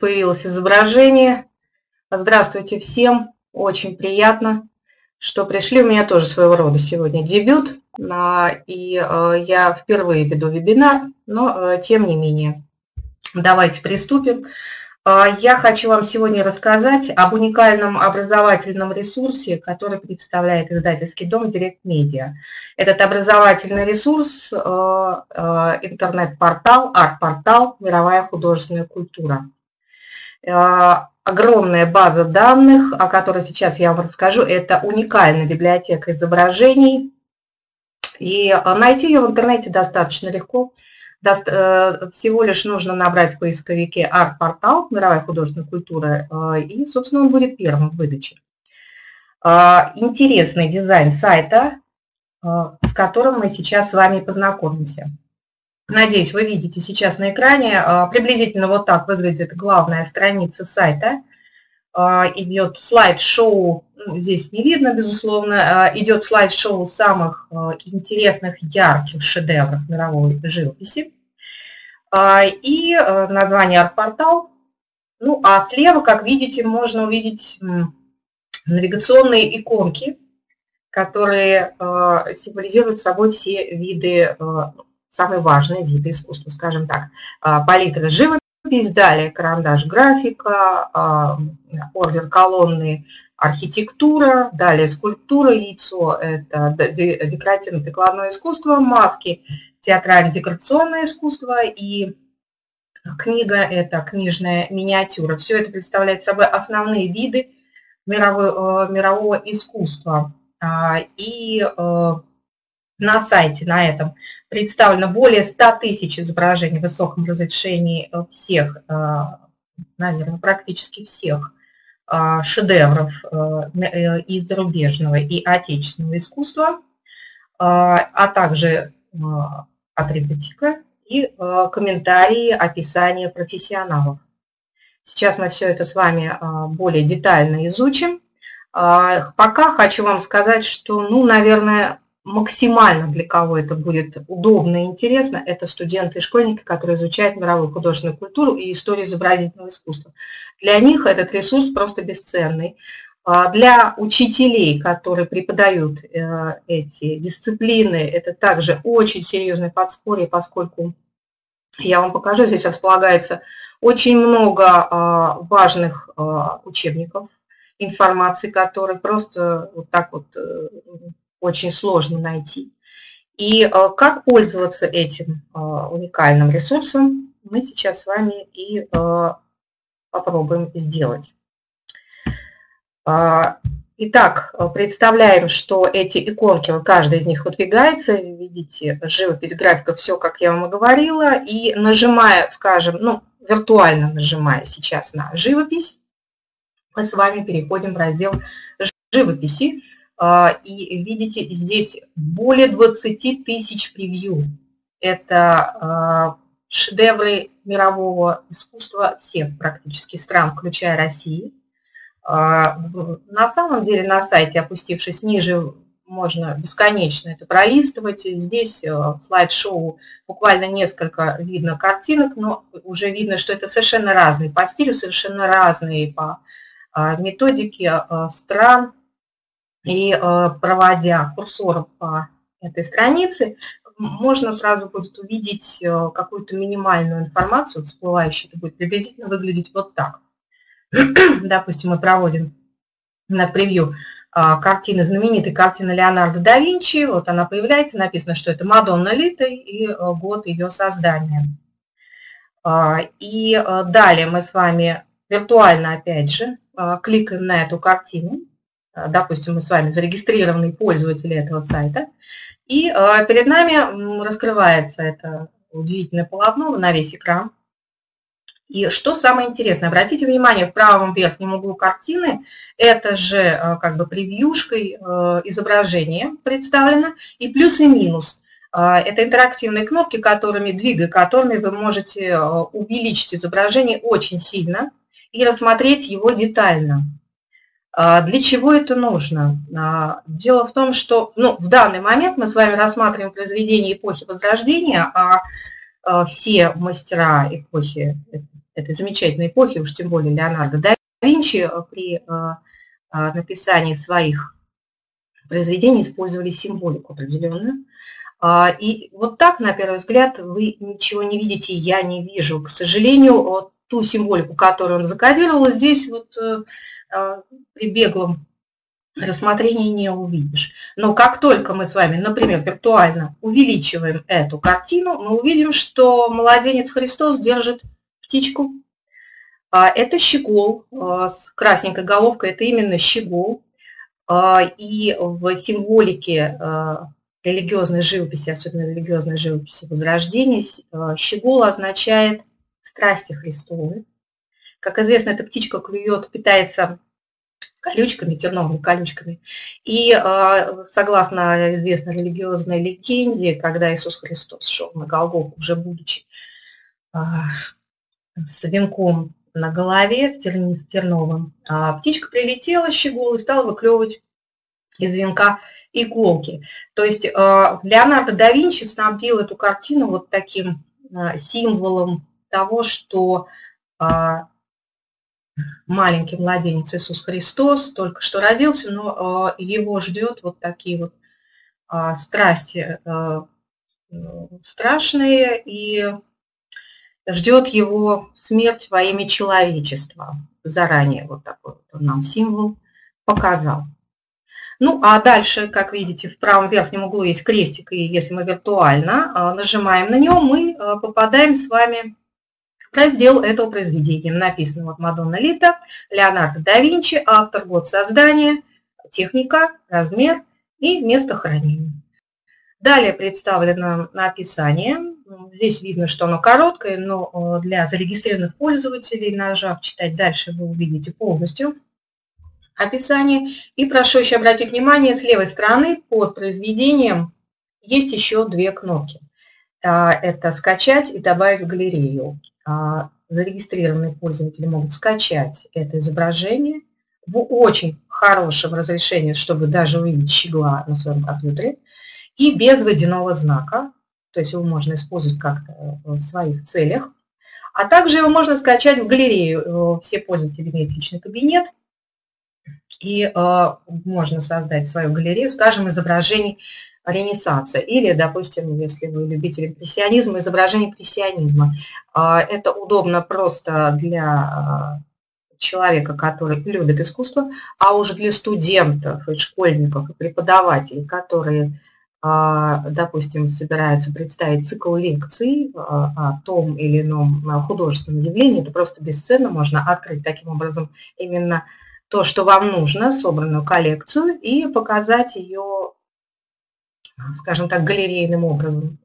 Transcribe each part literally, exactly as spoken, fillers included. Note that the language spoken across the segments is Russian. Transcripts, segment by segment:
появилось изображение. Здравствуйте всем, очень приятно, что пришли. У меня тоже своего рода сегодня дебют, и я впервые веду вебинар, но тем не менее. Давайте приступим. Я хочу вам сегодня рассказать об уникальном образовательном ресурсе, который представляет издательский дом Direct Media. Этот образовательный ресурс – интернет-портал, арт-портал «Мировая художественная культура». Огромная база данных, о которой сейчас я вам расскажу, это уникальная библиотека изображений. И найти ее в интернете достаточно легко. Всего лишь нужно набрать в поисковике арт-портал «Мировая художественная культура», и, собственно, он будет первым в выдаче. Интересный дизайн сайта, с которым мы сейчас с вами познакомимся. Надеюсь, вы видите сейчас на экране. Приблизительно вот так выглядит главная страница сайта. Идет слайд-шоу, ну, здесь не видно, безусловно, идет слайд-шоу самых интересных, ярких шедевров мировой живописи. И название арт-портал. Ну, а слева, как видите, можно увидеть навигационные иконки, которые символизируют собой все виды, самые важные виды искусства, скажем так. Палитра живописи. Далее карандаш, графика, ордер колонны, архитектура, далее скульптура, яйцо – это декоративно-прикладное искусство, маски – театрально-декорационное искусство, и книга – это книжная миниатюра. Все это представляет собой основные виды мирового, мирового искусства. И на сайте, на этом, представлено более ста тысяч изображений в высоком разрешении всех, наверное, практически всех шедевров и зарубежного, и отечественного искусства, а также атрибутика и комментарии, описания профессионалов. Сейчас мы все это с вами более детально изучим. Пока хочу вам сказать, что, ну, наверное, максимально для кого это будет удобно и интересно, это студенты и школьники, которые изучают мировую художественную культуру и историю изобразительного искусства. Для них этот ресурс просто бесценный. Для учителей, которые преподают эти дисциплины, это также очень серьезное подспорье, поскольку я вам покажу, здесь располагается очень много важных учебников, информации, которые просто вот так вот очень сложно найти. И как пользоваться этим уникальным ресурсом, мы сейчас с вами и попробуем сделать. Итак, представляем, что эти иконки, вот каждая из них выдвигается, видите, живопись, графика, все, как я вам и говорила, и нажимая, скажем, ну, виртуально нажимая сейчас на живопись, мы с вами переходим в раздел живописи. И видите, здесь более двадцати тысяч превью. Это шедевры мирового искусства всех практически стран, включая Россию. На самом деле на сайте, опустившись ниже, можно бесконечно это пролистывать. Здесь слайд-шоу буквально несколько видно картинок, но уже видно, что это совершенно разные по стилю, совершенно разные по методике стран. И проводя курсором по этой странице, можно сразу будет увидеть какую-то минимальную информацию всплывающую. Это будет приблизительно выглядеть вот так. Допустим, мы проводим на превью картины, знаменитой картины Леонардо да Винчи. Вот она появляется, написано, что это Мадонна Лита и год ее создания. И далее мы с вами виртуально, опять же, кликаем на эту картину. Допустим, мы с вами зарегистрированные пользователи этого сайта, и э, перед нами раскрывается это удивительное полотно на весь экран. И что самое интересное, обратите внимание, в правом верхнем углу картины это же э, как бы превьюшкой э, изображение представлено, и плюс и минус. Э, это интерактивные кнопки, которыми, двигая которыми вы можете э, увеличить изображение очень сильно и рассмотреть его детально. Для чего это нужно? Дело в том, что ну, в данный момент мы с вами рассматриваем произведения эпохи Возрождения, а все мастера эпохи этой замечательной эпохи, уж тем более Леонардо да Винчи, при написании своих произведений использовали символику определенную. И вот так, на первый взгляд, вы ничего не видите, я не вижу. К сожалению, ту символику, которую он закодировал, здесь вот при беглом рассмотрении не увидишь. Но как только мы с вами, например, виртуально увеличиваем эту картину, мы увидим, что младенец Христос держит птичку. Это щегол с красненькой головкой, это именно щегол. И в символике религиозной живописи, особенно религиозной живописи Возрождения, щегол означает страсти Христовы. Как известно, эта птичка клюет, питается колючками, терновыми колючками. И согласно известной религиозной легенде, когда Иисус Христос шел на Голгофу, уже будучи с венком на голове, с терновым, птичка прилетела, щегол, и стала выклевывать из венка иголки. То есть Леонардо да Винчи снабдил эту картину вот таким символом того, что маленький младенец Иисус Христос только что родился, но его ждет вот такие вот страсти страшные, и ждет его смерть во имя человечества. Заранее вот такой вот он нам символ показал. Ну, а дальше, как видите, в правом верхнем углу есть крестик, и если мы виртуально нажимаем на него, мы попадаем с вами в раздел этого произведения. Написано вот Мадонна Лита, Леонардо да Винчи, автор, год создания, техника, размер и место хранения. Далее представлено описание. Здесь видно, что оно короткое, но для зарегистрированных пользователей, нажав «Читать дальше», вы увидите полностью описание. И прошу еще обратить внимание, с левой стороны под произведением есть еще две кнопки. Это «Скачать» и «Добавить в галерею». Зарегистрированные пользователи могут скачать это изображение в очень хорошем разрешении, чтобы даже увидеть щегла на своем компьютере, и без водяного знака, то есть его можно использовать как-то в своих целях. А также его можно скачать в галерею. Все пользователи имеют личный кабинет, и можно создать свою галерею, скажем, изображений Ренессанса, или, допустим, если вы любитель импрессионизма, изображение импрессионизма. Это удобно просто для человека, который любит искусство, а уже для студентов, и школьников, и преподавателей, которые, допустим, собираются представить цикл лекций о том или ином художественном явлении, это просто бесценно, можно открыть таким образом именно то, что вам нужно, собранную коллекцию, и показать ее, скажем так, галерейным образом.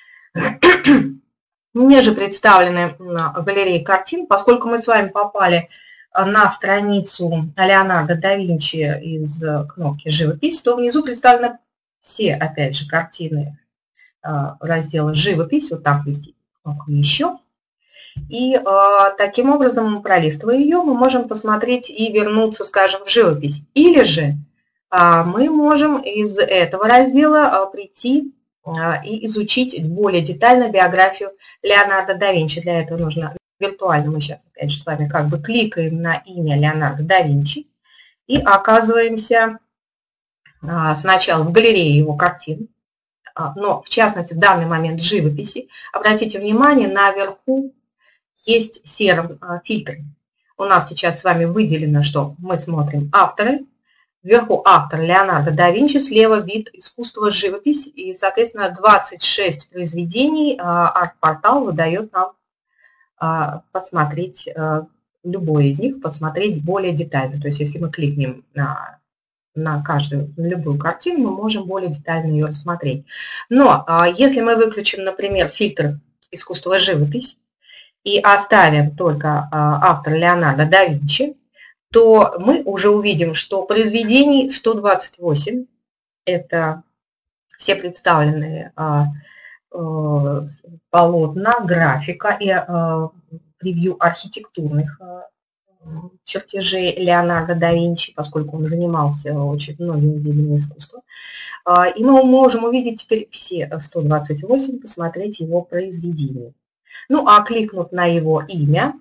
Ниже представлены галереи картин. Поскольку мы с вами попали на страницу Леонардо да Винчи из кнопки «Живопись», то внизу представлены все, опять же, картины раздела «Живопись». Вот там есть кнопка «Еще». И таким образом, пролистывая ее, мы можем посмотреть и вернуться, скажем, в живопись. Или же мы можем из этого раздела прийти и изучить более детально биографию Леонардо да Винчи. Для этого нужно виртуально, мы сейчас опять же с вами как бы кликаем на имя Леонардо да Винчи и оказываемся сначала в галерее его картин, но в частности в данный момент живописи. Обратите внимание, наверху есть серым фильтры. У нас сейчас с вами выделено, что мы смотрим авторы. Вверху автор Леонардо да Винчи, слева вид искусства живопись. И, соответственно, двадцать шесть произведений арт-портал выдает нам посмотреть любое из них, посмотреть более детально. То есть, если мы кликнем на, на каждую, на любую картину, мы можем более детально ее рассмотреть. Но если мы выключим, например, фильтр искусства живопись и оставим только автора Леонардо да Винчи, то мы уже увидим, что произведений сто двадцать восемь, это все представленные а, а, полотна, графика и а, превью архитектурных а, чертежей Леонардо да Винчи, поскольку он занимался очень многими видами искусства. А, и мы можем увидеть теперь все сто двадцать восемь, посмотреть его произведения. Ну, а кликнув на его имя,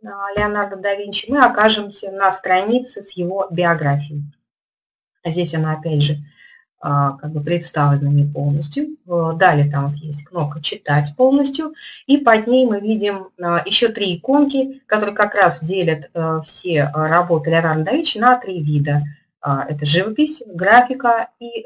Леонардо да Винчи, мы окажемся на странице с его биографией. Здесь она, опять же, как бы представлена не полностью. Далее там вот есть кнопка «Читать полностью», и под ней мы видим еще три иконки, которые как раз делят все работы Леонардо да Винчи на три вида. Это живопись, графика и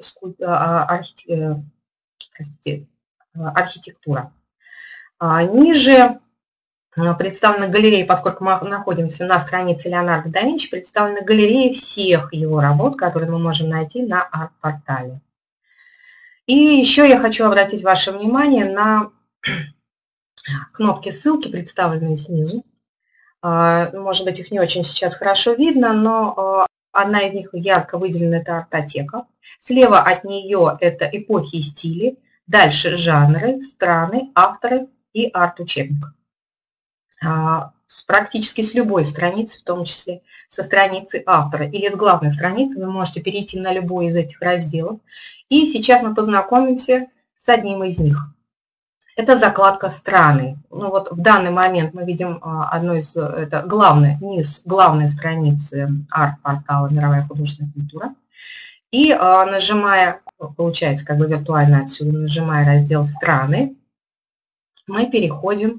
архитектура. Ниже представлены галереи, поскольку мы находимся на странице Леонардо да Винчи, представлены галереи всех его работ, которые мы можем найти на арт-портале. И еще я хочу обратить ваше внимание на кнопки ссылки, представленные снизу. Может быть, их не очень сейчас хорошо видно, но одна из них ярко выделена – это артотека. Слева от нее это эпохи и стили, дальше жанры, страны, авторы и арт-учебник. Практически с любой страницы, в том числе со страницы автора или с главной страницы, вы можете перейти на любой из этих разделов. И сейчас мы познакомимся с одним из них. Это закладка «Страны». Ну вот в данный момент мы видим одну из, это главная, низ главной страницы арт-портала «Мировая художественная культура». И нажимая, получается как бы виртуально отсюда, нажимая раздел «Страны», мы переходим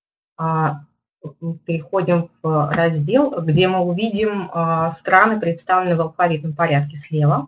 переходим в раздел, где мы увидим страны, представленные в алфавитном порядке слева.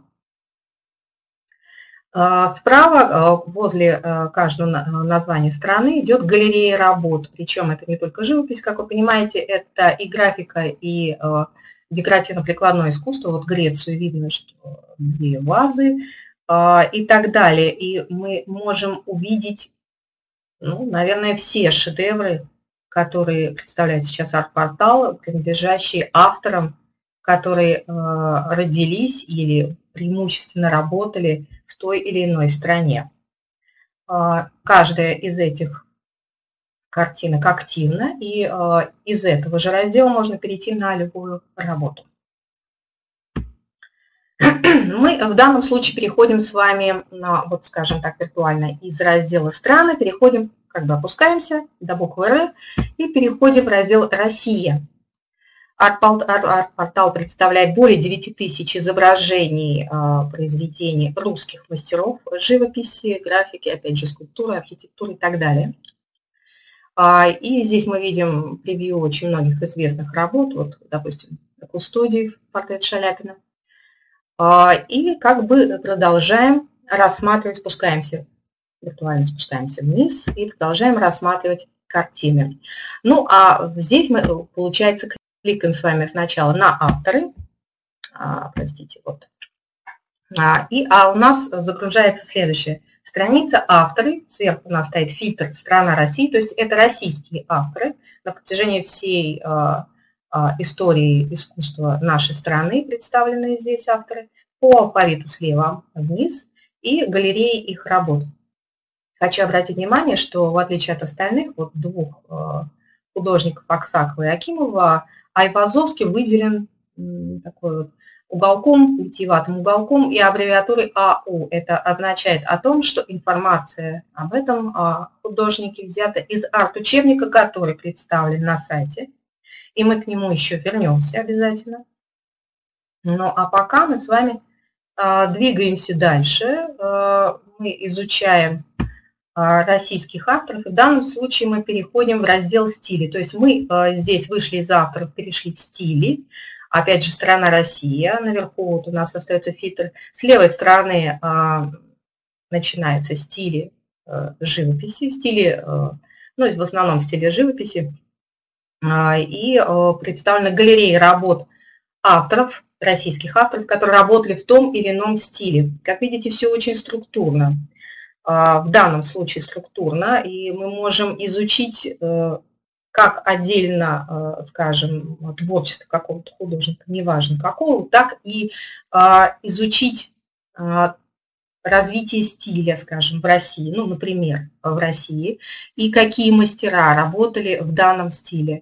Справа, возле каждого названия страны, идет галерея работ. Причем это не только живопись, как вы понимаете, это и графика, и декоративно-прикладное искусство. Вот Грецию видно, что две вазы и так далее. И мы можем увидеть, ну, наверное, все шедевры, которые представляют сейчас арт-портал, принадлежащие авторам, которые родились или преимущественно работали в той или иной стране. Каждая из этих картинок активна, и из этого же раздела можно перейти на любую работу. Мы в данном случае переходим с вами, на, вот скажем так, виртуально из раздела «Страны», переходим, как бы опускаемся до буквы «Р» и переходим в раздел «Россия». Арт-портал представляет более девяти тысяч изображений произведений русских мастеров живописи, графики, опять же, скульптуры, архитектуры и так далее. И здесь мы видим превью очень многих известных работ, вот, допустим, Кустодиев, портрет Шаляпина. И как бы продолжаем рассматривать, спускаемся, виртуально спускаемся вниз и продолжаем рассматривать картины. Ну, а здесь мы, получается, кликаем с вами сначала на авторы, а, простите, вот, а, и а у нас загружается следующая страница «Авторы». Сверху у нас стоит фильтр «Страна России», то есть это российские авторы. На протяжении всей а, а, истории искусства нашей страны представлены здесь авторы по алфавиту слева вниз и галереи их работ. Хочу обратить внимание, что в отличие от остальных, вот двух а, художников Аксакова и Акимова, Айвазовский выделен такой вот уголком, витиеватым уголком и аббревиатурой А У. Это означает о том, что информация об этом художнике взята из арт-учебника, который представлен на сайте. И мы к нему еще вернемся обязательно. Ну а пока мы с вами двигаемся дальше. Мы изучаем российских авторов. В данном случае мы переходим в раздел «Стили». То есть мы здесь вышли из авторов, перешли в стили. Опять же, страна Россия. Наверху вот у нас остается фильтр. С левой стороны начинаются стили живописи, стили, ну, в основном стили живописи. И представлены галереи работ авторов, российских авторов, которые работали в том или ином стиле. Как видите, все очень структурно. В данном случае структурно, и мы можем изучить как отдельно, скажем, творчество какого-то художника, неважно какого, так и изучить развитие стиля, скажем, в России, ну, например, в России, и какие мастера работали в данном стиле.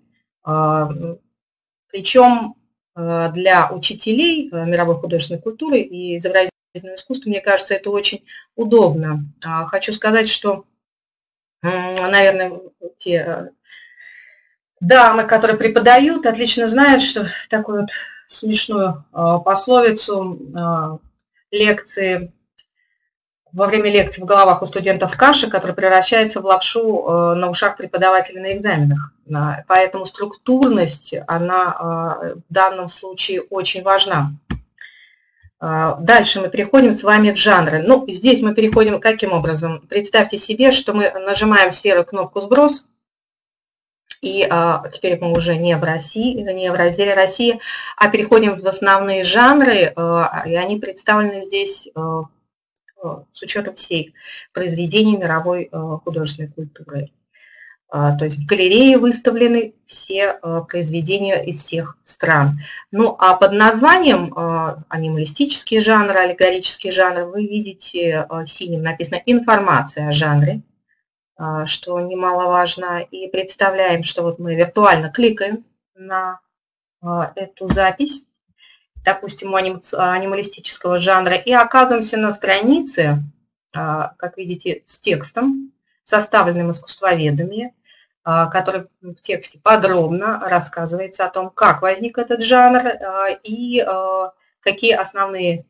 Причем для учителей мировой художественной культуры и изобразительного искусства, мне кажется, это очень удобно. Хочу сказать, что, наверное, те дамы, которые преподают, отлично знают, что такую вот смешную пословицу лекции, во время лекции в головах у студентов каша, которая превращается в лапшу на ушах преподавателя на экзаменах. Поэтому структурность, она в данном случае очень важна. Дальше мы переходим с вами в жанры. Ну, здесь мы переходим каким образом? Представьте себе, что мы нажимаем серую кнопку «Сброс», и а, теперь мы уже не в России, не в разделе «Россия», а переходим в основные жанры, а, и они представлены здесь а, с учетом всех произведений мировой а, художественной культуры. То есть в галерее выставлены все произведения из всех стран. Ну а под названием анималистические жанры, аллегорические жанры вы видите синим написано «Информация о жанре», что немаловажно. И представляем, что вот мы виртуально кликаем на эту запись, допустим, анималистического жанра, и оказываемся на странице, как видите, с текстом, составленным искусствоведами, который в тексте подробно рассказывается о том, как возник этот жанр и какие основные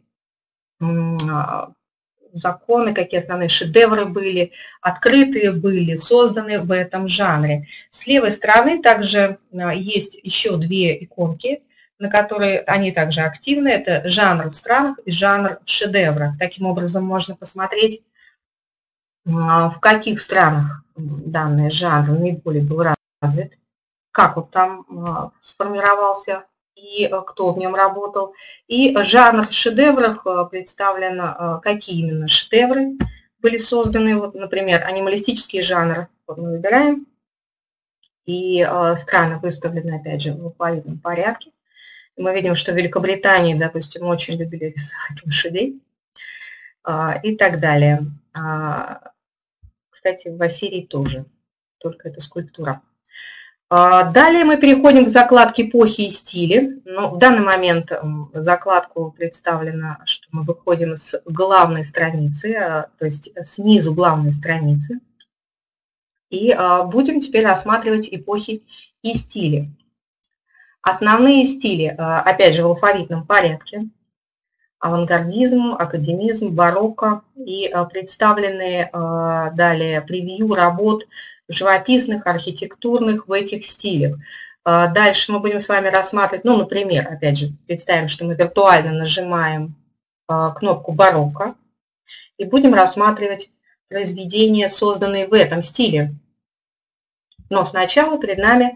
законы, какие основные шедевры были, открытые были, созданы в этом жанре. С левой стороны также есть еще две иконки, на которые они также активны. Это жанр в странах и жанр в шедеврах. Таким образом можно посмотреть, в каких странах данный жанр наиболее был развит, как он там сформировался и кто в нем работал. И жанр в шедеврах представлено, какие именно шедевры были созданы. Вот, например, анималистический жанр вот мы выбираем, и страны выставлены, опять же, в алфавитном порядке. Мы видим, что в Великобритании, допустим, очень любили рисовать лошадей и так далее. Кстати, в Ассирии тоже, только это скульптура. Далее мы переходим к закладке эпохи и стили. Но в данный момент закладку представлено, что мы выходим с главной страницы, то есть снизу главной страницы. И будем теперь рассматривать эпохи и стили. Основные стили, опять же, в алфавитном порядке. Авангардизм, академизм, барокко и представлены далее превью работ живописных, архитектурных в этих стилях. Дальше мы будем с вами рассматривать, ну, например, опять же, представим, что мы виртуально нажимаем кнопку барокко и будем рассматривать произведения, созданные в этом стиле. Но сначала перед нами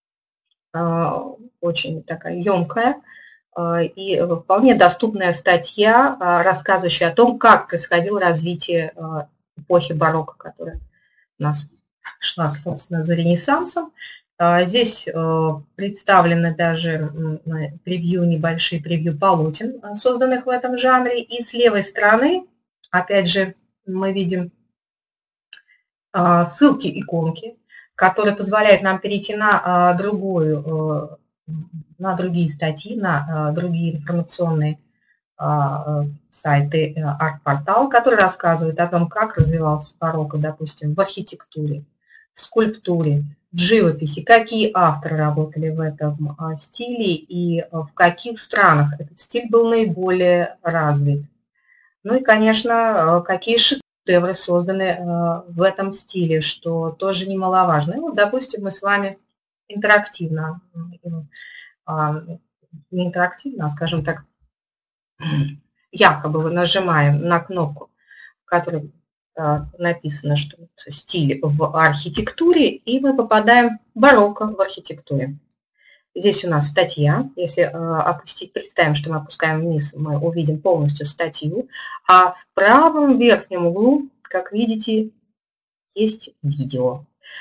очень такая емкая и вполне доступная статья, рассказывающая о том, как происходило развитие эпохи барокко, которая у нас шла, собственно, за Ренессансом. Здесь представлены даже превью, небольшие превью полотен, созданных в этом жанре. И с левой стороны, опять же, мы видим ссылки, иконки, которые позволяют нам перейти на другую, на другие статьи, на другие информационные сайты арт-портал, которые рассказывают о том, как развивался барокко, допустим, в архитектуре, в скульптуре, в живописи, какие авторы работали в этом стиле и в каких странах этот стиль был наиболее развит. Ну и, конечно, какие шедевры созданы в этом стиле, что тоже немаловажно. И вот, допустим, мы с вами интерактивно, не интерактивно, а, скажем так, якобы нажимаем на кнопку, в которой написано, что стиль в архитектуре, и мы попадаем в барокко в архитектуре. Здесь у нас статья. Если опустить, представим, что мы опускаем вниз, мы увидим полностью статью. А в правом верхнем углу, как видите, есть видео.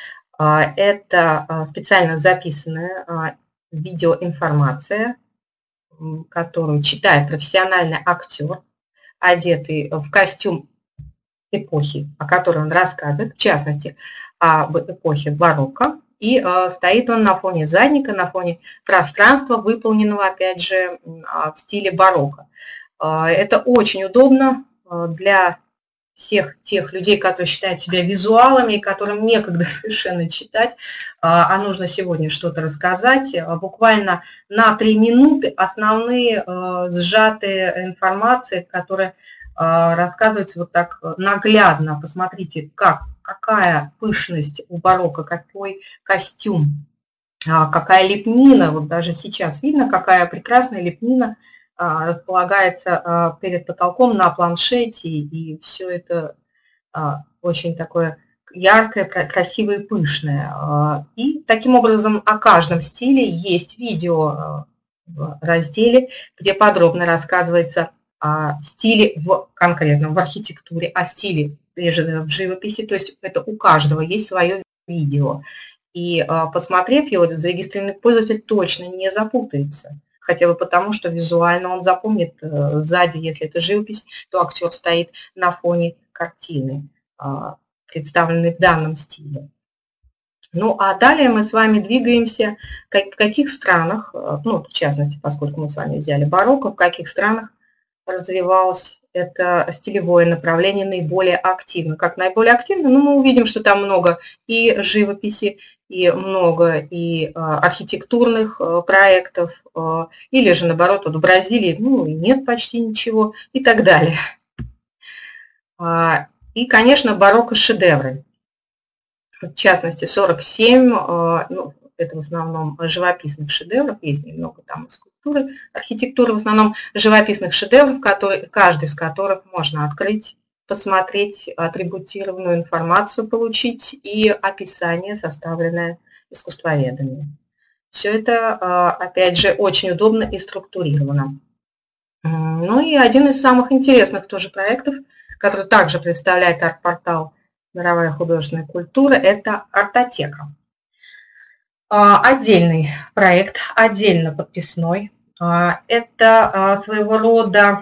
Это специально записанная видеоинформация, которую читает профессиональный актер, одетый в костюм эпохи, о которой он рассказывает, в частности, об эпохе барокко. И э, стоит он на фоне задника, на фоне пространства, выполненного, опять же, в стиле барокко. Э, это очень удобно для всех тех людей, которые считают себя визуалами, и которым некогда совершенно читать, а нужно сегодня что-то рассказать. Буквально на три минуты основные сжатые информации, которые рассказываются вот так наглядно. Посмотрите, как, какая пышность у барокко, какой костюм, какая лепнина. Вот даже сейчас видно, какая прекрасная лепнина располагается перед потолком на планшете, и все это очень такое яркое, красивое и пышное. И таким образом о каждом стиле есть видео в разделе, где подробно рассказывается о стиле в конкретном, в архитектуре, о стиле в живописи, то есть это у каждого есть свое видео. И посмотрев его, зарегистрированный пользователь точно не запутается. Хотя бы потому, что визуально он запомнит сзади, если это живопись, то актер стоит на фоне картины, представленной в данном стиле. Ну, а далее мы с вами двигаемся, в каких странах, ну, в частности, поскольку мы с вами взяли барокко, в каких странах развивалось это стилевое направление наиболее активно. Как наиболее активно? Ну, мы увидим, что там много и живописи, и много и архитектурных проектов, или же, наоборот, вот в Бразилии, ну, нет почти ничего, и так далее. И, конечно, барокко-шедевры. В частности, сорок семь, ну, это в основном живописных шедевров, есть немного там скульптуры, архитектуры, в основном живописных шедевров, которые, каждый из которых можно открыть, посмотреть, атрибутированную информацию получить и описание, составленное искусствоведами. Все это, опять же, очень удобно и структурировано. Ну и один из самых интересных тоже проектов, который также представляет арт-портал «Мировая художественная культура», это артотека. Отдельный проект, отдельно подписной. Это своего рода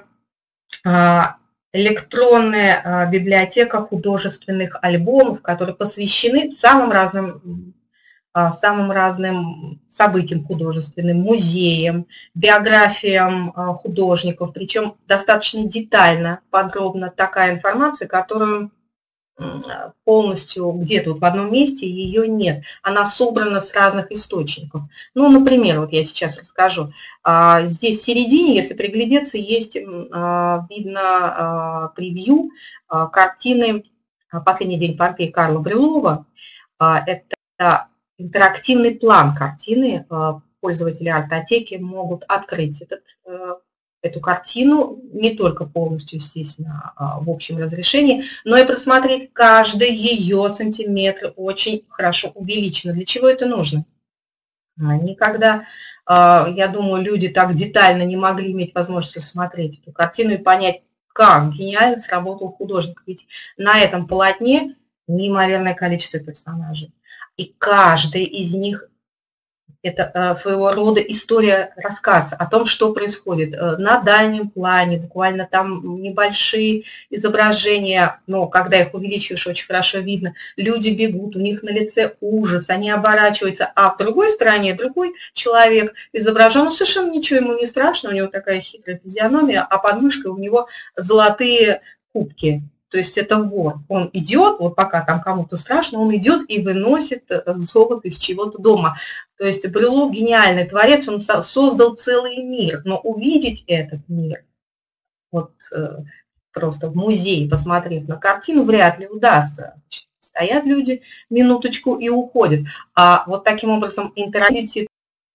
электронная библиотека художественных альбомов, которые посвящены самым разным, самым разным событиям художественным, музеям, биографиям художников, причем достаточно детально, подробно такая информация, которую полностью где-то вот в одном месте ее нет. Она собрана с разных источников. Ну, например, вот я сейчас расскажу. Здесь в середине, если приглядеться, есть, видно превью картины «Последний день Помпеи» Карла Брюлова. Это интерактивный план картины. Пользователи артотеки могут открыть этот эту картину, не только полностью, естественно, в общем разрешении, но и просмотреть каждый ее сантиметр очень хорошо увеличено. Для чего это нужно? Никогда, я думаю, люди так детально не могли иметь возможность рассмотреть эту картину и понять, как гениально сработал художник. Ведь на этом полотне неимоверное количество персонажей. И каждый из них это своего рода история, рассказ о том, что происходит на дальнем плане, буквально там небольшие изображения, но когда их увеличиваешь, очень хорошо видно, люди бегут, у них на лице ужас, они оборачиваются, а в другой стороне другой человек изображен, ну, совершенно ничего ему не страшно, у него такая хитрая физиономия, а под мышкой у него золотые кубки. То есть это вор. Он идет, вот пока там кому-то страшно, он идет и выносит золото из чего-то дома. То есть Брюлов гениальный творец, он создал целый мир. Но увидеть этот мир, вот просто в музее, посмотрев на картину, вряд ли удастся. Стоят люди минуточку и уходят. А вот таким образом интерактивити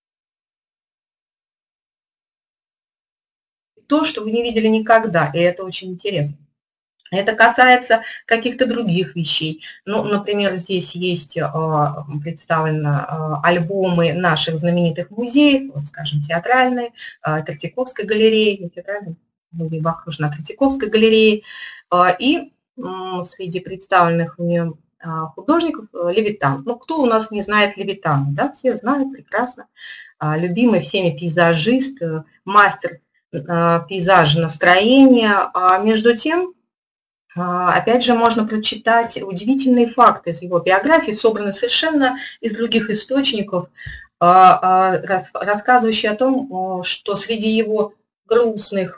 то, что вы не видели никогда, и это очень интересно. Это касается каких-то других вещей. Ну, например, здесь есть представлены альбомы наших знаменитых музеев, вот, скажем, театральные, Третьяковской галереи, не театральный, музей Бахрушина, а Третьяковской галереи. И среди представленных в нем художников Левитан. Ну, кто у нас не знает Левитана? Да, все знают прекрасно. Любимый всеми пейзажист, мастер пейзажа настроения. А между тем, опять же, можно прочитать удивительные факты из его биографии, собранные совершенно из других источников, рассказывающие о том, что среди его грустных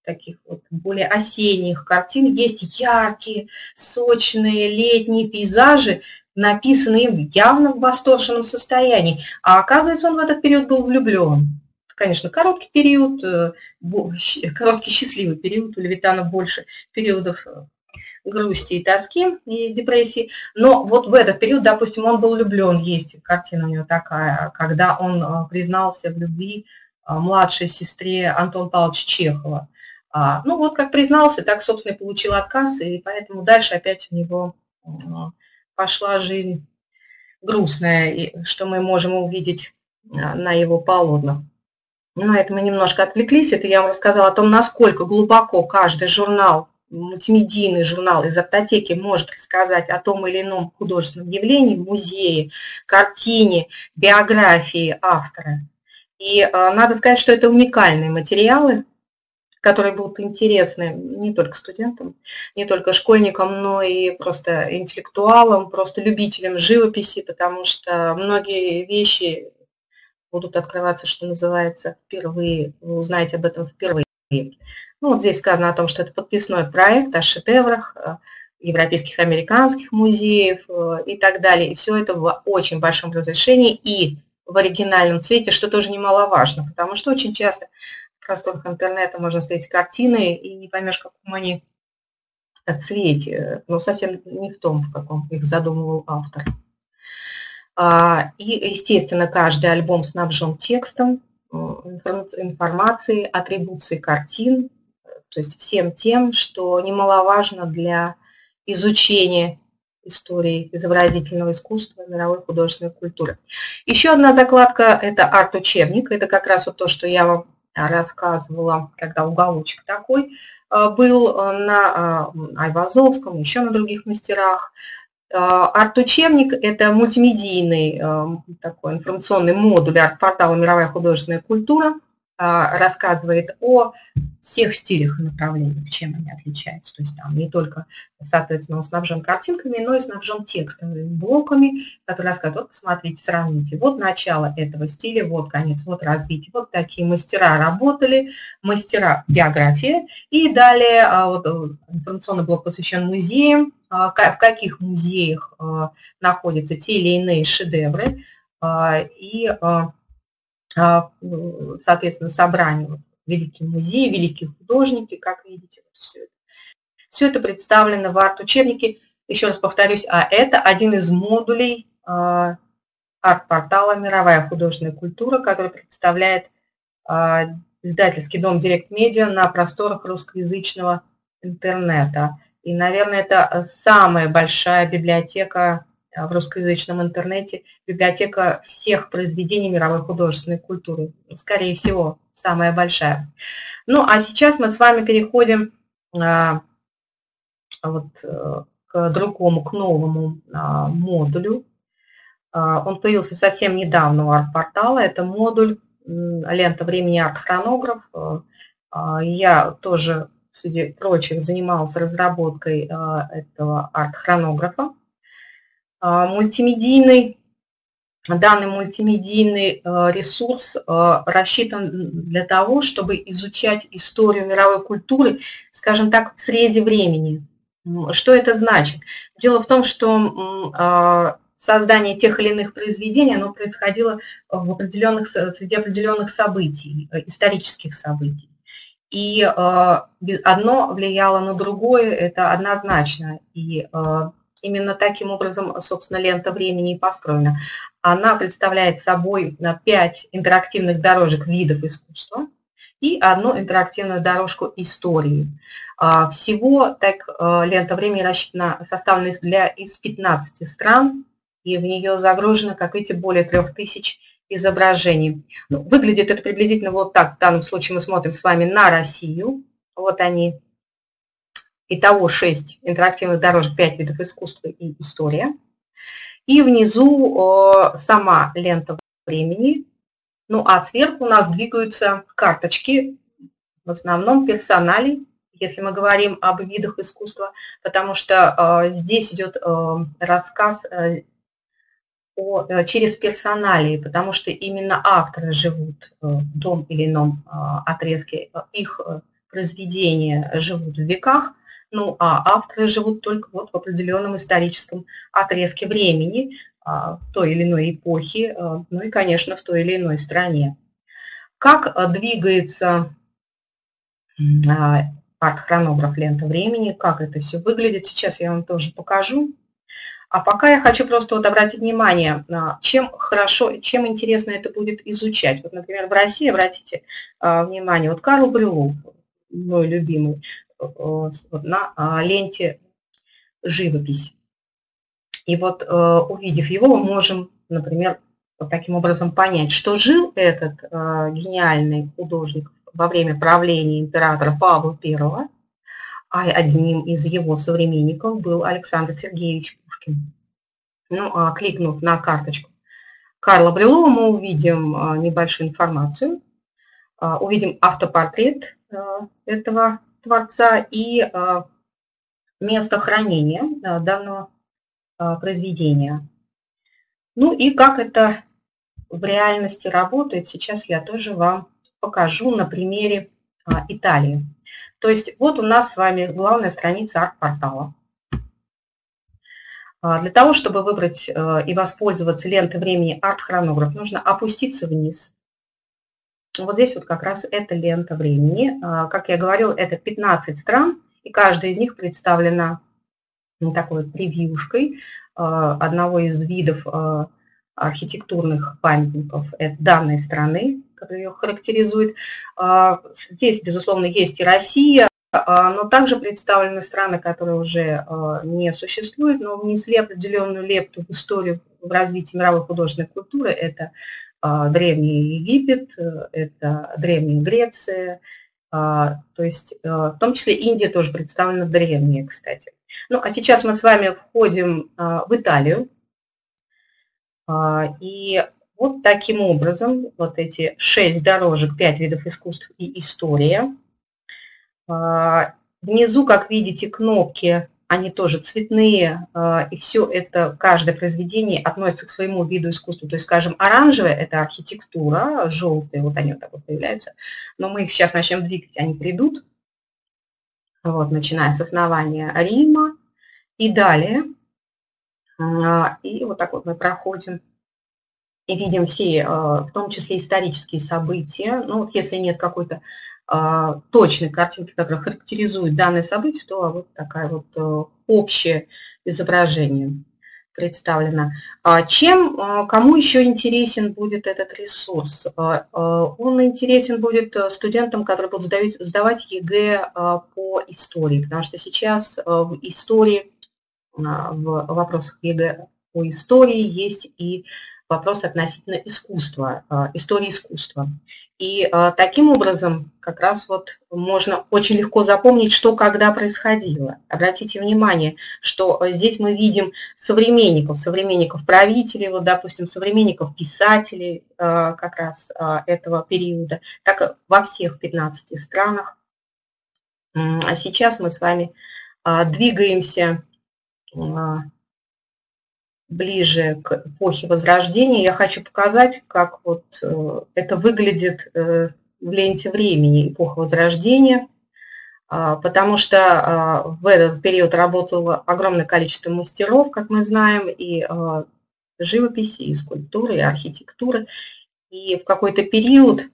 таких вот более осенних картин, есть яркие, сочные летние пейзажи, написанные им явно в восторженном состоянии. А оказывается, он в этот период был влюблен. Конечно, короткий период, короткий счастливый период, у Левитана больше периодов грусти и тоски, и депрессии. Но вот в этот период, допустим, он был влюблен, есть картина у него такая, когда он признался в любви младшей сестре Антона Павловича Чехова. Ну вот как признался, так, собственно, и получил отказ, и поэтому дальше опять у него пошла жизнь грустная, что мы можем увидеть на его полотнах. Но это мы немножко отвлеклись, это я вам рассказала о том, насколько глубоко каждый журнал, мультимедийный журнал из Артотеки может рассказать о том или ином художественном явлении, музее, картине, биографии автора. И э, надо сказать, что это уникальные материалы, которые будут интересны не только студентам, не только школьникам, но и просто интеллектуалам, просто любителям живописи, потому что многие вещи будут открываться, что называется, впервые, вы узнаете об этом впервые. Ну, вот здесь сказано о том, что это подписной проект о шедеврах европейских, американских музеев и так далее. И все это в очень большом разрешении и в оригинальном цвете, что тоже немаловажно, потому что очень часто в просторах интернета можно встретить картины и не поймешь, в каком они цвете, но совсем не в том, в каком их задумывал автор. И, естественно, каждый альбом снабжен текстом, информацией, атрибуцией картин, то есть всем тем, что немаловажно для изучения истории изобразительного искусства, мировой художественной культуры. Еще одна закладка – это арт-учебник. Это как раз вот то, что я вам рассказывала, когда уголочек такой был на Айвазовском, еще на других мастерах. Арт-учебник – это мультимедийный такой информационный модуль арт-портала «Мировая художественная культура». Рассказывает о всех стилях и направлениях, чем они отличаются. То есть там не только, соответственно, он снабжен картинками, но и снабжен текстовыми блоками, которые рассказывают, вот посмотрите, сравните. Вот начало этого стиля, вот конец, вот развитие. Вот такие мастера работали, мастера биографии. И далее вот, информационный блок посвящен музеям, в каких музеях находятся те или иные шедевры. И соответственно, собрание великие музеи, великие художники, как видите, вот все, это. все это представлено в арт-учебнике. Еще раз повторюсь, а это один из модулей арт-портала «Мировая художественная культура», который представляет издательский дом Direct Media на просторах русскоязычного интернета. И, наверное, это самая большая библиотека в русскоязычном интернете, библиотека всех произведений мировой художественной культуры. Скорее всего, самая большая. Ну, а сейчас мы с вами переходим а, вот, к другому, к новому а, модулю. А, он появился совсем недавно у арт-портала. Это модуль «Лента времени арт-хронограф». А, я тоже, среди прочих, занималась разработкой а, этого арт-хронографа. Мультимедийный, данный мультимедийный ресурс рассчитан для того, чтобы изучать историю мировой культуры, скажем так, в срезе времени. Что это значит? Дело в том, что создание тех или иных произведений, оно происходило в определенных, среди определенных событий, исторических событий. И одно влияло на другое, это однозначно. И именно таким образом, собственно, лента времени и построена. Она представляет собой пять интерактивных дорожек видов искусства и одну интерактивную дорожку истории. Всего так лента времени рассчитана, составлена для, из пятнадцати стран, и в нее загружено, как видите, более трех тысяч изображений. Ну, выглядит это приблизительно вот так. В данном случае мы смотрим с вами на Россию. Вот они. Итого шесть интерактивных дорожек, пять видов искусства и история. И внизу сама лента времени. Ну а сверху у нас двигаются карточки, в основном персоналей, если мы говорим об видах искусства, потому что здесь идет рассказ о, через персоналии, потому что именно авторы живут в том или ином отрезке, их произведения живут в веках, ну а авторы живут только вот в определенном историческом отрезке времени, в той или иной эпохе, ну и, конечно, в той или иной стране. Как двигается арт-хронограф «Лента времени», как это все выглядит, сейчас я вам тоже покажу. А пока я хочу просто вот обратить внимание, чем хорошо, чем интересно это будет изучать. Вот, например, в России, обратите внимание, вот Карл Брюлов, мой любимый, вот на ленте «Живопись». И вот увидев его, мы можем, например, вот таким образом понять, что жил этот гениальный художник во время правления императора Павла Первого, а одним из его современников был Александр Сергеевич Пушкин. Ну, а кликнув на карточку Карла Брюлова, мы увидим небольшую информацию, увидим автопортрет этого творца и место хранения данного произведения. Ну и как это в реальности работает, сейчас я тоже вам покажу на примере Италии. То есть вот у нас с вами главная страница арт-портала. Для того, чтобы выбрать и воспользоваться лентой времени арт-хронограф, нужно опуститься вниз. Вот здесь вот как раз эта лента времени. Как я говорила, это пятнадцать стран, и каждая из них представлена такой вот превьюшкой одного из видов архитектурных памятников данной страны, который ее характеризует. Здесь, безусловно, есть и Россия, но также представлены страны, которые уже не существуют, но внесли определенную лепту в историю, в развитие мировой художественной культуры. Это Древний Египет, это Древняя Греция, то есть в том числе Индия тоже представлена древняя, кстати. Ну, а сейчас мы с вами входим в Италию. И вот таким образом, вот эти шесть дорожек, пять видов искусств и история. Внизу, как видите, кнопки, они тоже цветные, и все это, каждое произведение относится к своему виду искусства. То есть, скажем, оранжевая – это архитектура, желтые, вот они вот так вот появляются. Но мы их сейчас начнем двигать, они придут, вот, начиная с основания Рима и далее. И вот так вот мы проходим и видим все, в том числе исторические события. Ну, вот если нет какой-то точной картинки, которая характеризует данное событие, то вот такая вот общее изображение представлено. Чем, кому еще интересен будет этот ресурс? Он интересен будет студентам, которые будут сдавать, сдавать ЕГЭ по истории, потому что сейчас в истории, в вопросах ЕГЭ по истории есть и вопрос относительно искусства, истории искусства. И таким образом как раз вот можно очень легко запомнить, что когда происходило. Обратите внимание, что здесь мы видим современников, современников правителей, вот, допустим, современников писателей как раз этого периода, так во всех пятнадцати странах. А сейчас мы с вами двигаемся ближе к эпохе Возрождения. Я хочу показать, как вот это выглядит в ленте времени эпоха Возрождения, потому что в этот период работало огромное количество мастеров, как мы знаем, и живописи, и скульптуры, и архитектуры. И в какой-то период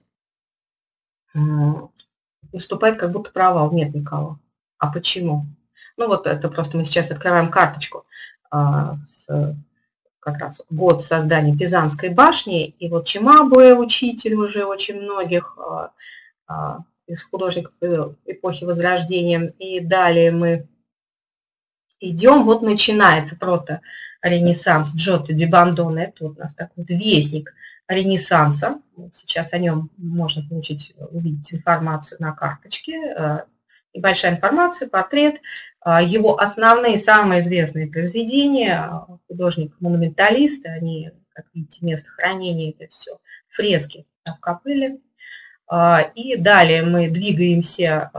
наступает как будто провал, нет никого. А почему? Ну вот это просто мы сейчас открываем карточку с как раз год создания Пизанской башни, и вот Чимабуэ, учитель уже очень многих из художников эпохи Возрождения, и далее мы идем, вот начинается прото-ренессанс Джотто ди Бондоне, это вот у нас такой вот вестник Ренессанса, сейчас о нем можно получить, увидеть информацию на карточке, небольшая информация, портрет, его основные, самые известные произведения, художник-монументалист, они, как видите, место хранения, это все фрески в капелле. И далее мы двигаемся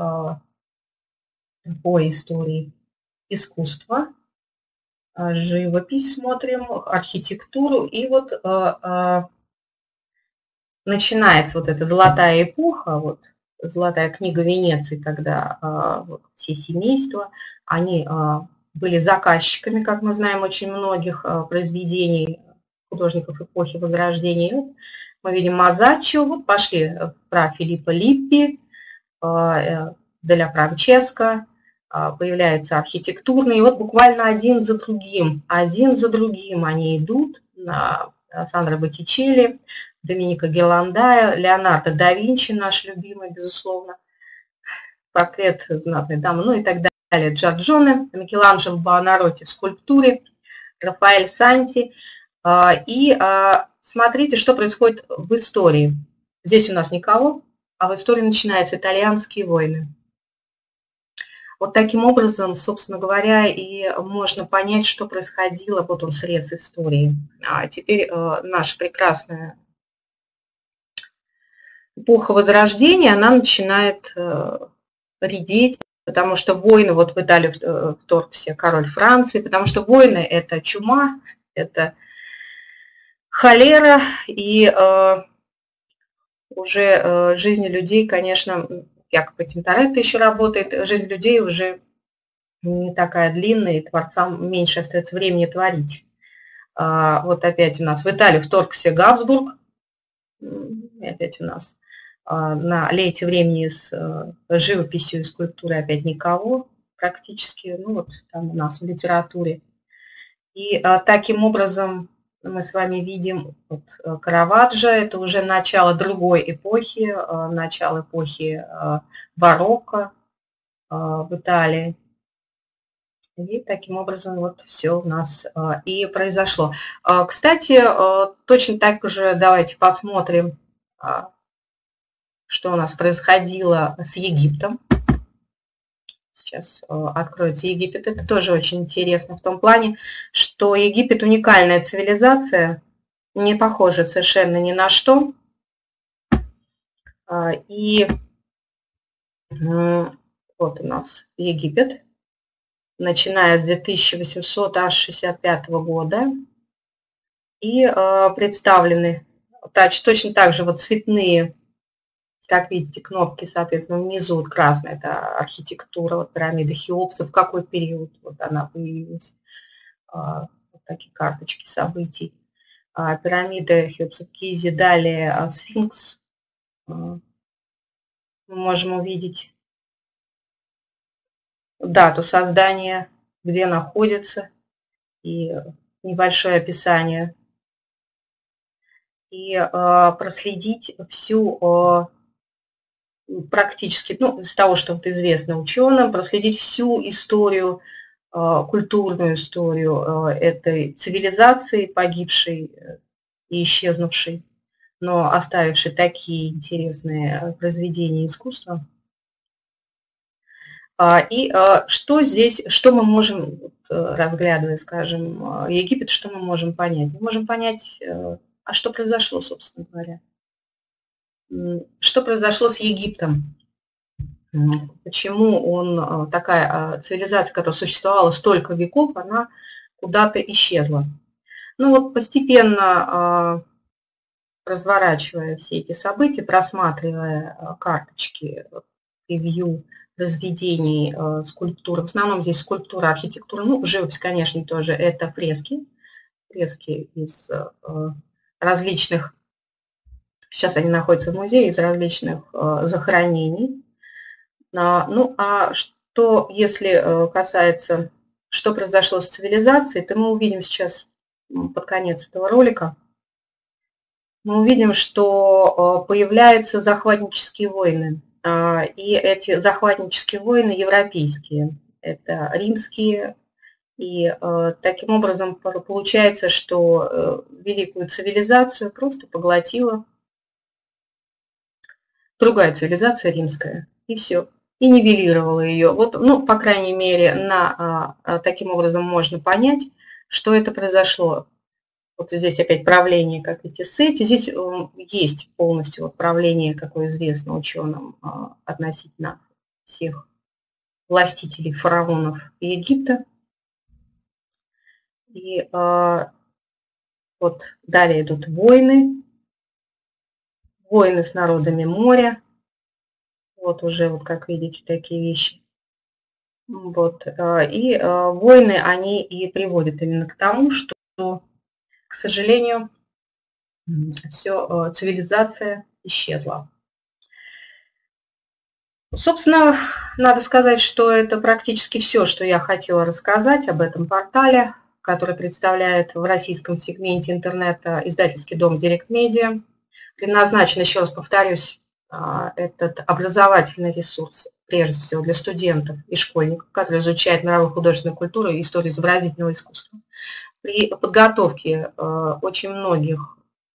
по истории искусства, живопись смотрим, архитектуру, и вот начинается вот эта золотая эпоха, вот золотая книга Венеции, когда а, вот, все семейства, они а, были заказчиками, как мы знаем, очень многих а, произведений художников эпохи Возрождения. Вот мы видим Мазаччо, вот пошли про Филиппо Липпи, а, Деля Франческо, а, появляются архитектурные, и вот буквально один за другим, один за другим они идут на Сандро Боттичелли, Доминика Геландая, Леонардо да Винчи, наш любимый, безусловно, портрет знатной дамы, ну и так далее, Джорджоне, Микеланджело Буонаротти в скульптуре, Рафаэль Санти. И смотрите, что происходит в истории. Здесь у нас никого, а в истории начинаются итальянские войны. Вот таким образом, собственно говоря, и можно понять, что происходило, вот он срез истории. А теперь наша прекрасная эпоха Возрождения, она начинает э, редеть, потому что войны, вот в Италию вторгся король Франции, потому что войны – это чума, это холера, и э, уже э, жизнь людей, конечно, Якобы Тинторетто еще работает, жизнь людей уже не такая длинная, и творцам меньше остается времени творить. А, вот опять у нас в Италию вторгся Габсбург, и опять у нас на лете времени с живописью и скульптурой опять никого практически, ну вот там у нас в литературе. И а, таким образом мы с вами видим вот, Караваджо, это уже начало другой эпохи, а, начало эпохи а, барокко а, в Италии. И таким образом вот все у нас а, и произошло. А, кстати, а, точно так же давайте посмотрим, а, что у нас происходило с Египтом. Сейчас откроется Египет. Это тоже очень интересно в том плане, что Египет уникальная цивилизация, не похожа совершенно ни на что. И вот у нас Египет, начиная с две тысячи восемьсот шестьдесят пятого года. И представлены точно так же вот цветные, как видите, кнопки, соответственно, внизу вот красная, это архитектура, вот пирамида Хеопса, в какой период вот она появилась, вот такие карточки событий. Пирамида Хеопса в Гизе, далее сфинкс. Мы можем увидеть дату создания, где находится, и небольшое описание. И проследить всю практически, ну, из того, что вот известно ученым, проследить всю историю, культурную историю этой цивилизации, погибшей и исчезнувшей, но оставившей такие интересные произведения искусства. И что здесь, что мы можем, разглядывая, скажем, Египет, что мы можем понять? Мы можем понять, а что произошло, собственно говоря. Что произошло с Египтом? Почему он, такая цивилизация, которая существовала столько веков, она куда-то исчезла? Ну вот постепенно, разворачивая все эти события, просматривая карточки, превью произведений, скульптур, в основном здесь скульптура, архитектура, ну живопись, конечно, тоже, это фрески, фрески из различных. Сейчас они находятся в музее из различных э, захоронений. А, ну, а что, если касается, что произошло с цивилизацией, то мы увидим сейчас под конец этого ролика, мы увидим, что появляются захватнические войны. А, и эти захватнические войны европейские, это римские. И э, таким образом получается, что э, великую цивилизацию просто поглотила другая цивилизация римская, и все, и нивелировала ее. Вот, ну, по крайней мере, на, а, таким образом можно понять, что это произошло. Вот здесь опять правление, как видите, Сети. Здесь есть полностью вот правление, какое известно ученым, а, относительно всех властителей, фараонов Египта. И а, вот далее идут войны, войны с народами моря. Вот уже, вот как видите, такие вещи. Вот. И войны, они и приводят именно к тому, что, к сожалению, все, цивилизация исчезла. Собственно, надо сказать, что это практически все, что я хотела рассказать об этом портале, который представляет в российском сегменте интернета издательский дом Директ Медиа. Предназначен, еще раз повторюсь, этот образовательный ресурс, прежде всего для студентов и школьников, которые изучают мировую художественную культуру и историю изобразительного искусства. При подготовке очень многих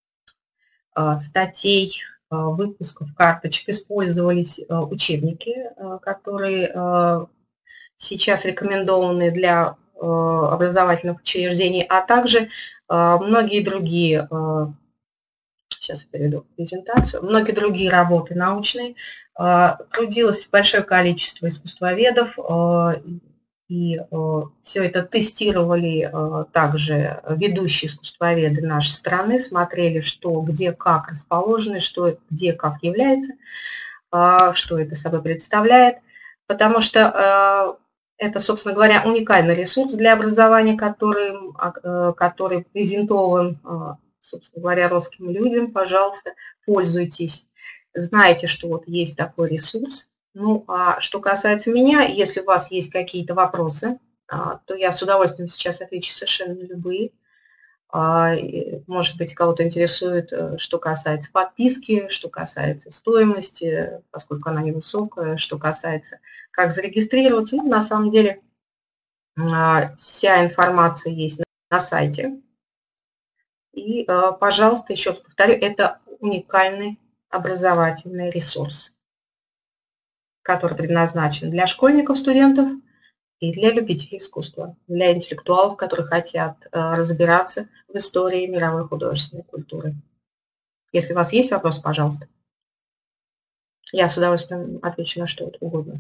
статей, выпусков, карточек использовались учебники, которые сейчас рекомендованы для образовательных учреждений, а также многие другие, сейчас я перейду в презентацию, многие другие работы научные. Трудилось большое количество искусствоведов, и все это тестировали также ведущие искусствоведы нашей страны, смотрели, что где как расположено, что где как является, что это собой представляет, потому что это, собственно говоря, уникальный ресурс для образования, который, который презентован, собственно говоря, русским людям. Пожалуйста, пользуйтесь, знайте, что вот есть такой ресурс. Ну, а что касается меня, если у вас есть какие-то вопросы, то я с удовольствием сейчас отвечу совершенно на любые. Может быть, кого-то интересует, что касается подписки, что касается стоимости, поскольку она невысокая, что касается, как зарегистрироваться. Ну, на самом деле, вся информация есть на сайте. И, пожалуйста, еще раз повторю, это уникальный образовательный ресурс, который предназначен для школьников, студентов и для любителей искусства, для интеллектуалов, которые хотят разбираться в истории мировой художественной культуры. Если у вас есть вопросы, пожалуйста. Я с удовольствием отвечу на что угодно.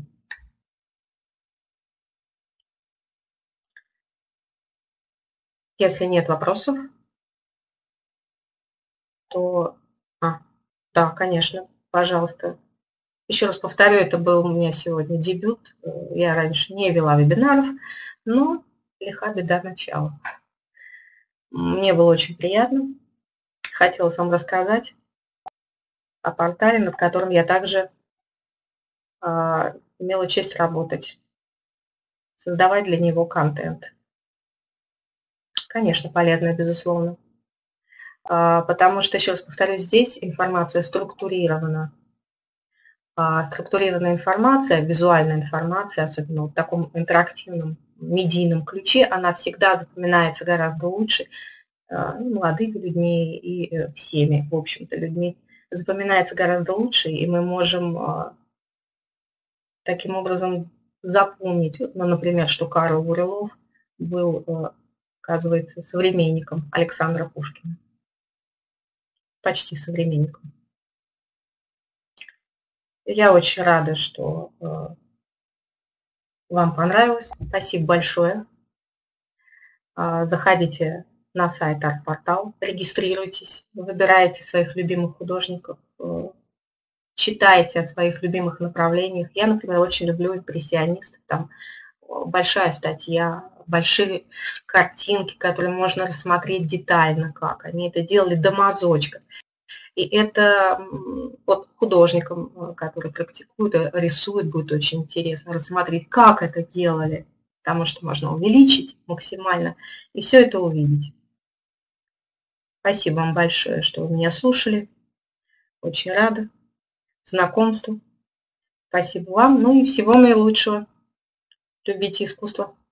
Если нет вопросов, то... А, да, конечно, пожалуйста. Еще раз повторю, это был у меня сегодня дебют. Я раньше не вела вебинаров, но лиха беда начала. Мне было очень приятно. Хотелось вам рассказать о портале, над которым я также э, имела честь работать, создавать для него контент. Конечно, полезно, безусловно. Э, потому что, еще раз повторю, здесь информация структурирована. Структурированная информация, визуальная информация, особенно в таком интерактивном медийном ключе, она всегда запоминается гораздо лучше молодыми людьми и всеми, в общем-то, людьми. Запоминается гораздо лучше, и мы можем таким образом запомнить, ну, например, что Карл Бурилов был, оказывается, современником Александра Пушкина. Почти современником. Я очень рада, что э, вам понравилось. Спасибо большое. Э, заходите на сайт Арт-портал, регистрируйтесь, выбирайте своих любимых художников, э, читайте о своих любимых направлениях. Я, например, очень люблю импрессионистов. Там большая статья, большие картинки, которые можно рассмотреть детально, как они это делали до мазочка. И это вот художникам, которые практикуют, рисуют, будет очень интересно рассмотреть, как это делали, потому что можно увеличить максимально и все это увидеть. Спасибо вам большое, что вы меня слушали. Очень рада знакомству. Спасибо вам. Ну и всего наилучшего. Любите искусство.